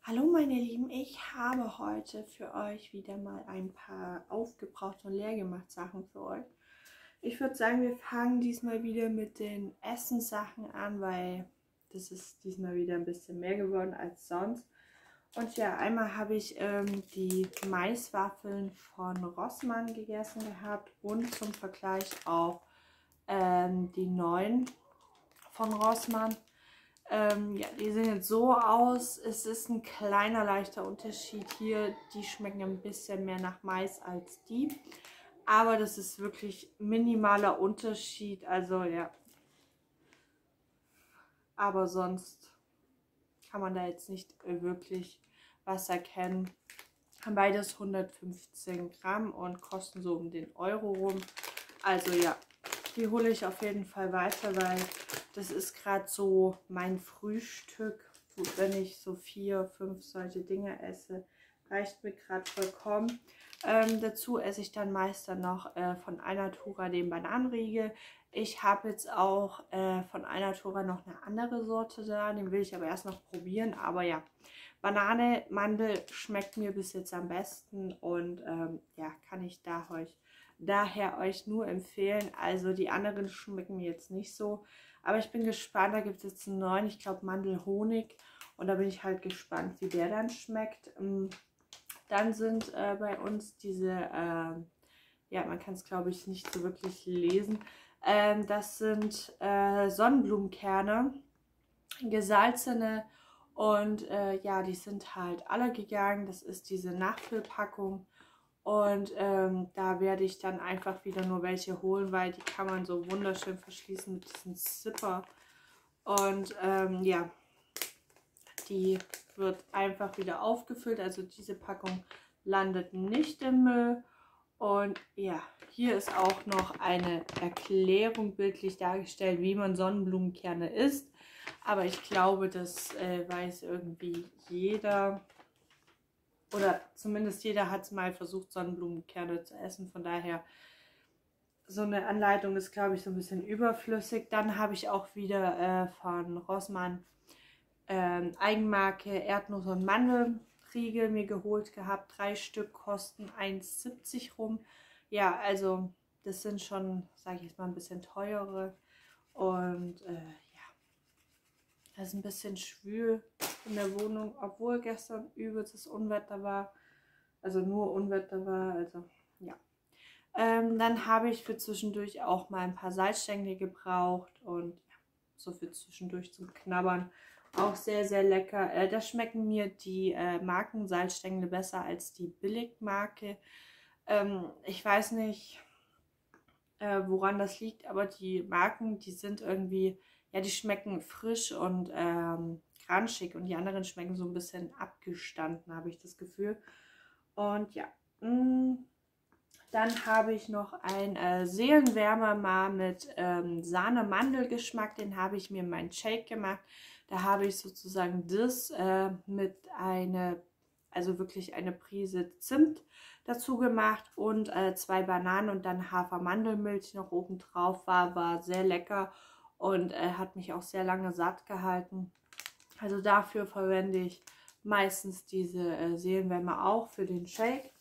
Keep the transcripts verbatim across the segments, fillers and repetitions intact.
Hallo meine Lieben, ich habe heute für euch wieder mal ein paar aufgebrauchte und leer gemachte Sachen für euch. Ich würde sagen, wir fangen diesmal wieder mit den Essenssachen an, weil das ist diesmal wieder ein bisschen mehr geworden als sonst. Und ja, einmal habe ich ähm, die Maiswaffeln von Rossmann gegessen gehabt und zum Vergleich auch ähm, die neuen von Rossmann. Ähm, ja, die sehen jetzt so aus. Es ist ein kleiner, leichter Unterschied hier. Die schmecken ein bisschen mehr nach Mais als die. Aber das ist wirklich minimaler Unterschied. Also ja. Aber sonst kann man da jetzt nicht wirklich was erkennen. Haben beides hundertfünfzehn Gramm und kosten so um den Euro rum. Also ja, die hole ich auf jeden Fall weiter, weil das ist gerade so mein Frühstück. Wenn ich so vier, fünf solche Dinge esse, reicht mir gerade vollkommen. Ähm, dazu esse ich dann meist dann noch äh, von Alnatura den Bananenriegel. Ich habe jetzt auch äh, von Alnatura noch eine andere Sorte da, den will ich aber erst noch probieren. Aber ja, Banane, Mandel schmeckt mir bis jetzt am besten und ähm, ja, kann ich da euch, daher euch nur empfehlen. Also die anderen schmecken mir jetzt nicht so. Aber ich bin gespannt, da gibt es jetzt einen neuen, ich glaube Mandelhonig. Und da bin ich halt gespannt, wie der dann schmeckt. Dann sind äh, bei uns diese, äh, ja, man kann es glaube ich nicht so wirklich lesen. Ähm, das sind äh, Sonnenblumenkerne, gesalzene. Und äh, ja, die sind halt alle gegangen. Das ist diese Nachfüllpackung. Und ähm, da werde ich dann einfach wieder nur welche holen, weil die kann man so wunderschön verschließen mit diesem Zipper. Und ähm, ja, die wird einfach wieder aufgefüllt. Also diese Packung landet nicht im Müll. Und ja, hier ist auch noch eine Erklärung bildlich dargestellt, wie man Sonnenblumenkerne isst. Aber ich glaube, das äh, weiß irgendwie jeder. Oder zumindest jeder hat es mal versucht, Sonnenblumenkerne zu essen. Von daher, so eine Anleitung ist, glaube ich, so ein bisschen überflüssig. Dann habe ich auch wieder äh, von Rossmann ähm, Eigenmarke Erdnuss- und Mandelriegel mir geholt gehabt. Drei Stück kosten eins siebzig rum. Ja, also das sind schon, sage ich jetzt mal, ein bisschen teure. Und äh, ja, das ist ein bisschen schwül in der Wohnung, obwohl gestern übelstes Unwetter war. Also nur Unwetter war, also ja. Ähm, dann habe ich für zwischendurch auch mal ein paar Salzstängel gebraucht und ja, so für zwischendurch zum Knabbern. Auch sehr, sehr lecker. Äh, da schmecken mir die äh, Marken-Salzstängel besser als die Billigmarke. Ähm, ich weiß nicht, äh, woran das liegt, aber die Marken, die sind irgendwie, ja, die schmecken frisch und ähm, crunchig und die anderen schmecken so ein bisschen abgestanden, habe ich das Gefühl. Und ja, mh, dann habe ich noch ein äh, Seelenwärmer mal mit ähm, Sahne-Mandelgeschmack. Den habe ich mir in meinen Shake gemacht. Da habe ich sozusagen das äh, mit einer, also wirklich eine Prise Zimt dazu gemacht und äh, zwei Bananen und dann Hafer-Mandelmilch noch oben drauf. War, war sehr lecker und äh, hat mich auch sehr lange satt gehalten. Also dafür verwende ich meistens diese äh, Seelenwärmer auch für den Shake.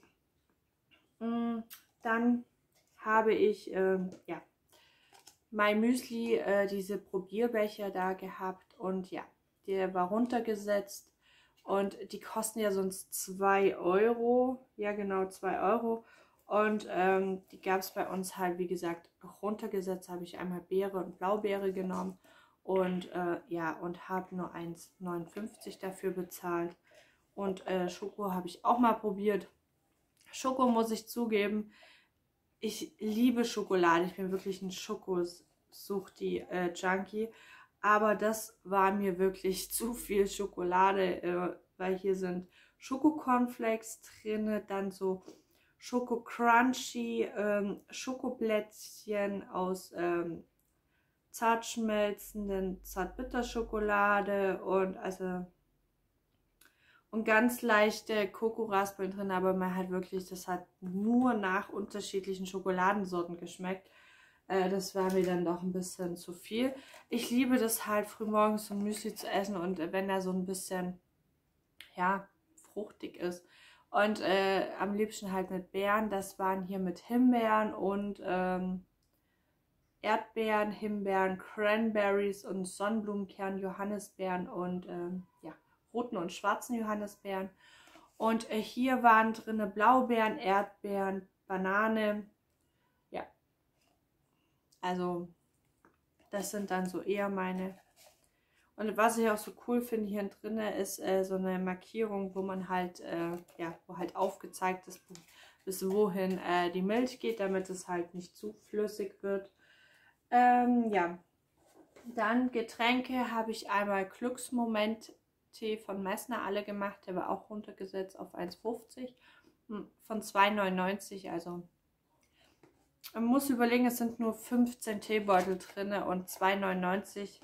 Dann habe ich ähm, ja, mein Müsli, äh, diese Probierbecher da gehabt und ja, der war runtergesetzt und die kosten ja sonst zwei Euro, ja genau zwei Euro und ähm, die gab es bei uns halt wie gesagt runtergesetzt, habe ich einmal Beere und Blaubeere genommen und äh, ja und habe nur eins neunundfünfzig dafür bezahlt und äh, Schoko habe ich auch mal probiert. Schoko muss ich zugeben, ich liebe Schokolade. Ich bin wirklich ein Schokosuchti-Junkie. Äh, Aber das war mir wirklich zu viel Schokolade, äh, weil hier sind Schoko-Cornflakes drin, dann so Schoko-Crunchy, ähm, Schokoblättchen aus ähm, zart schmelzenden Zartbitterschokolade und also und ganz leichte Kokoraspeln drin, aber man hat wirklich, das hat nur nach unterschiedlichen Schokoladensorten geschmeckt. Äh, das war mir dann doch ein bisschen zu viel. Ich liebe das halt frühmorgens so ein Müsli zu essen und wenn da so ein bisschen ja, fruchtig ist. Und äh, am liebsten halt mit Beeren. Das waren hier mit Himbeeren und ähm, Erdbeeren, Himbeeren, Cranberries und Sonnenblumenkern, Johannisbeeren und ähm, ja, roten und schwarzen Johannisbeeren. Und äh, hier waren drin Blaubeeren, Erdbeeren, Banane. Ja, also das sind dann so eher meine. Und was ich auch so cool finde hier drin ist äh, so eine Markierung, wo man halt, äh, ja, wo halt aufgezeigt ist, bis wohin äh, die Milch geht, damit es halt nicht zu flüssig wird. Ähm, ja, dann Getränke habe ich einmal Glücksmoment Tee von Messner alle gemacht, der war auch runtergesetzt auf eins fünfzig von zwei neunundneunzig, also man muss überlegen, es sind nur fünfzehn Teebeutel drin und zwei neunundneunzig.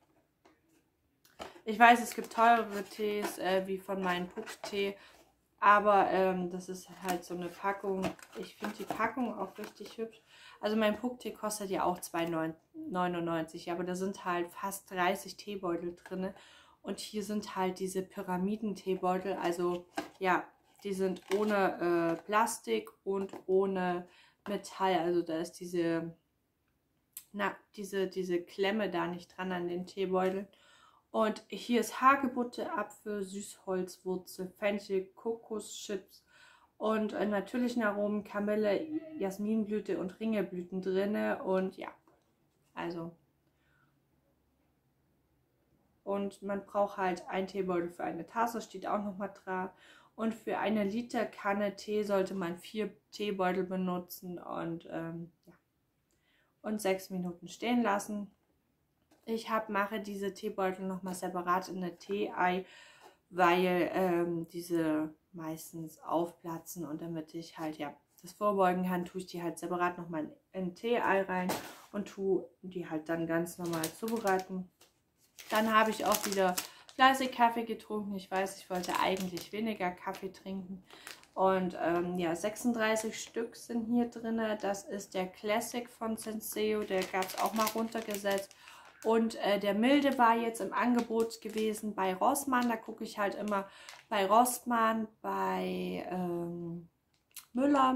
Ich weiß, es gibt teurere Tees, äh, wie von meinem Puck-Tee, aber ähm, das ist halt so eine Packung. Ich finde die Packung auch richtig hübsch. Also mein Puck-Tee kostet ja auch zwei neunundneunzig, aber da sind halt fast dreißig Teebeutel drin. Und hier sind halt diese Pyramiden-Teebeutel, also ja, die sind ohne äh, Plastik und ohne Metall. Also da ist diese, na, diese, diese Klemme da nicht dran an den Teebeuteln. Und hier ist Hagebutte, Apfel, Süßholzwurzel, Fenchel, Kokoschips und äh, natürlichen Aromen, Kamille, Jasminblüte und Ringelblüten drin. Und ja, also. Und man braucht halt einen Teebeutel für eine Tasse, steht auch nochmal dran. Und für eine Liter Kanne Tee sollte man vier Teebeutel benutzen und, ähm, ja. und sechs Minuten stehen lassen. Ich hab, mache diese Teebeutel nochmal separat in eine Tee-Ei, weil ähm, diese meistens aufplatzen und damit ich halt ja das vorbeugen kann, tue ich die halt separat nochmal in ein Tee-Ei rein und tue die halt dann ganz normal zubereiten. Dann habe ich auch wieder fleißig Kaffee getrunken. Ich weiß, ich wollte eigentlich weniger Kaffee trinken. Und ähm, ja, sechsunddreißig Stück sind hier drin. Das ist der Classic von Senseo, der gab es auch mal runtergesetzt. Und äh, der milde war jetzt im Angebot gewesen bei Rossmann. Da gucke ich halt immer bei Rossmann, bei ähm, Müller.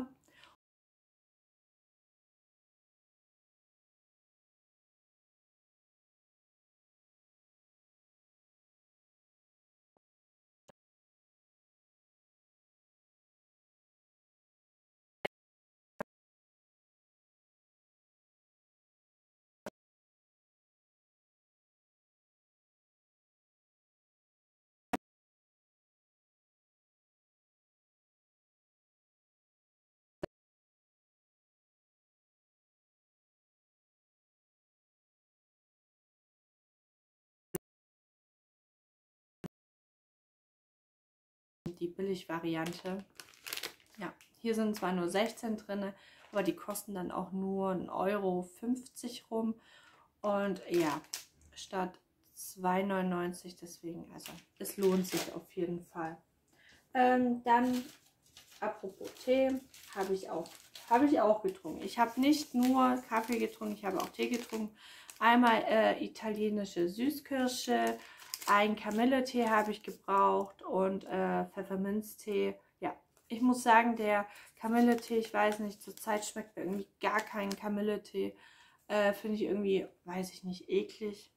Die Billigvariante. Ja, hier sind zwar nur sechzehn drin, aber die kosten dann auch nur ein Euro fünfzig rum. Und ja, statt zwei neunundneunzig, deswegen, also es lohnt sich auf jeden Fall. Ähm, dann, apropos Tee, habe ich auch, habe ich auch getrunken. Ich habe nicht nur Kaffee getrunken, ich habe auch Tee getrunken. Einmal äh, italienische Süßkirsche, ein Kamilletee habe ich gebraucht und äh, Pfefferminztee. Ja, ich muss sagen, der Kamilletee, ich weiß nicht, zurzeit schmeckt mir irgendwie gar kein Kamilletee. Äh, finde ich irgendwie, weiß ich nicht, eklig.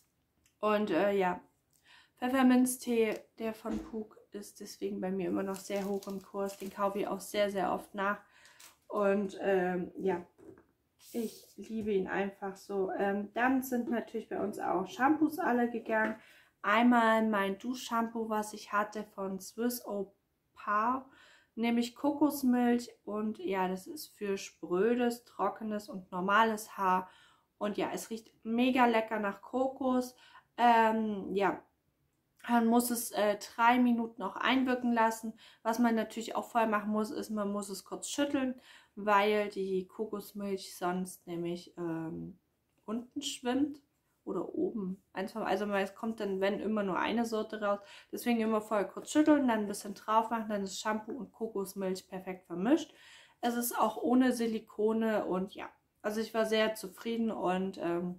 Und äh, ja, Pfefferminztee, der von Puck, ist deswegen bei mir immer noch sehr hoch im Kurs. Den kaufe ich auch sehr, sehr oft nach. Und ähm, ja, ich liebe ihn einfach so. Ähm, dann sind natürlich bei uns auch Shampoos alle gegangen. Einmal mein Duschshampoo, was ich hatte von Swiss Opar, nämlich Kokosmilch. Und ja, das ist für sprödes, trockenes und normales Haar. Und ja, es riecht mega lecker nach Kokos. Ähm, ja, man muss es äh, drei Minuten auch einwirken lassen. Was man natürlich auch vorher machen muss, ist, man muss es kurz schütteln, weil die Kokosmilch sonst nämlich ähm, unten schwimmt oder oben. Also es kommt dann, wenn, immer nur eine Sorte raus. Deswegen immer vorher kurz schütteln, dann ein bisschen drauf machen, dann ist Shampoo und Kokosmilch perfekt vermischt. Es ist auch ohne Silikone und ja, also ich war sehr zufrieden und ähm,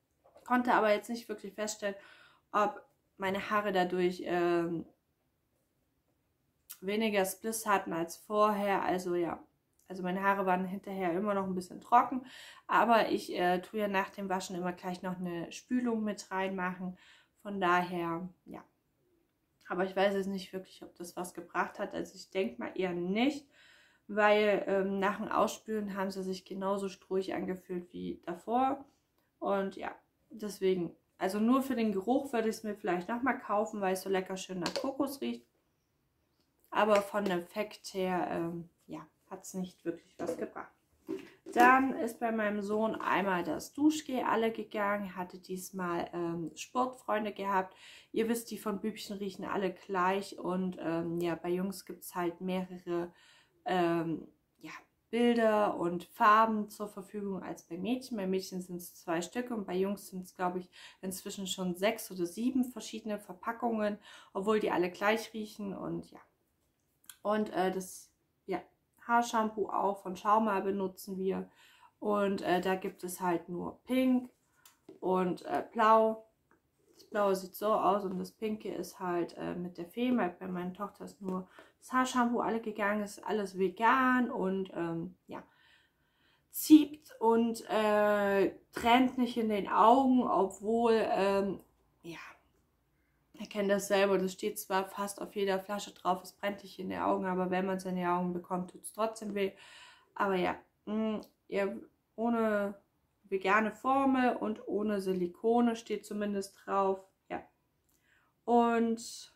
konnte aber jetzt nicht wirklich feststellen, ob meine Haare dadurch ähm, weniger Spliss hatten als vorher. Also ja, also meine Haare waren hinterher immer noch ein bisschen trocken. Aber ich äh, tue ja nach dem Waschen immer gleich noch eine Spülung mit reinmachen. Von daher, ja. Aber ich weiß jetzt nicht wirklich, ob das was gebracht hat. Also ich denke mal eher nicht. Weil ähm, nach dem Ausspülen haben sie sich genauso strohig angefühlt wie davor. Und ja, deswegen, also nur für den Geruch würde ich es mir vielleicht nochmal kaufen, weil es so lecker schön nach Kokos riecht. Aber von dem Effekt her, ähm, ja, hat es nicht wirklich was gebracht. Dann ist bei meinem Sohn einmal das Duschgel alle gegangen. Er hatte diesmal ähm, Sportfreunde gehabt. Ihr wisst, die von Bübchen riechen alle gleich. Und ähm, ja, bei Jungs gibt es halt mehrere Ähm, ja, Bilder und Farben zur Verfügung als bei Mädchen. Bei Mädchen sind es zwei Stücke und bei Jungs sind es, glaube ich, inzwischen schon sechs oder sieben verschiedene Verpackungen, obwohl die alle gleich riechen. Und ja, und äh, das ja, Haarshampoo auch von Schauma benutzen wir. Und äh, da gibt es halt nur Pink und äh, Blau. Das Blaue sieht so aus und das Pinke ist halt äh, mit der Fee. Bei meiner Tochter ist nur das Haarshampoo alle gegangen, ist alles vegan und ähm, ja, zieht und äh, trennt nicht in den Augen, obwohl, ähm, ja, ihr kennt das selber, das steht zwar fast auf jeder Flasche drauf, es brennt nicht in den Augen, aber wenn man es in die Augen bekommt, tut es trotzdem weh. Aber ja, mh, ihr, ohne vegane Formel und ohne Silikone steht zumindest drauf, ja. Und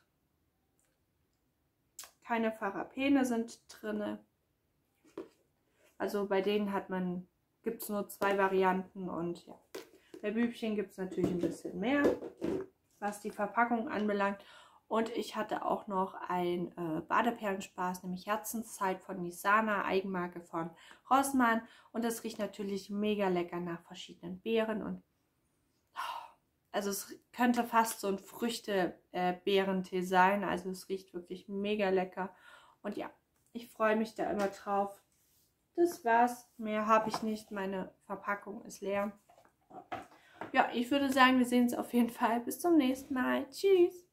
keine Parabene sind drin. Also bei denen hat man, gibt es nur zwei Varianten und ja. Bei Bübchen gibt es natürlich ein bisschen mehr, was die Verpackung anbelangt. Und ich hatte auch noch ein äh, Badeperlenspaß, nämlich Herzenszeit von Nisana, Eigenmarke von Rossmann. Und das riecht natürlich mega lecker nach verschiedenen Beeren. Und also es könnte fast so ein Früchte-Beerentee sein. Also es riecht wirklich mega lecker. Und ja, ich freue mich da immer drauf. Das war's. Mehr habe ich nicht. Meine Verpackung ist leer. Ja, ich würde sagen, wir sehen uns auf jeden Fall. Bis zum nächsten Mal. Tschüss.